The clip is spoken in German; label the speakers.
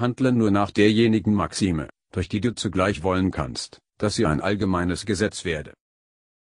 Speaker 1: Handle nur nach derjenigen Maxime, durch die du zugleich wollen kannst, dass sie ein allgemeines Gesetz werde.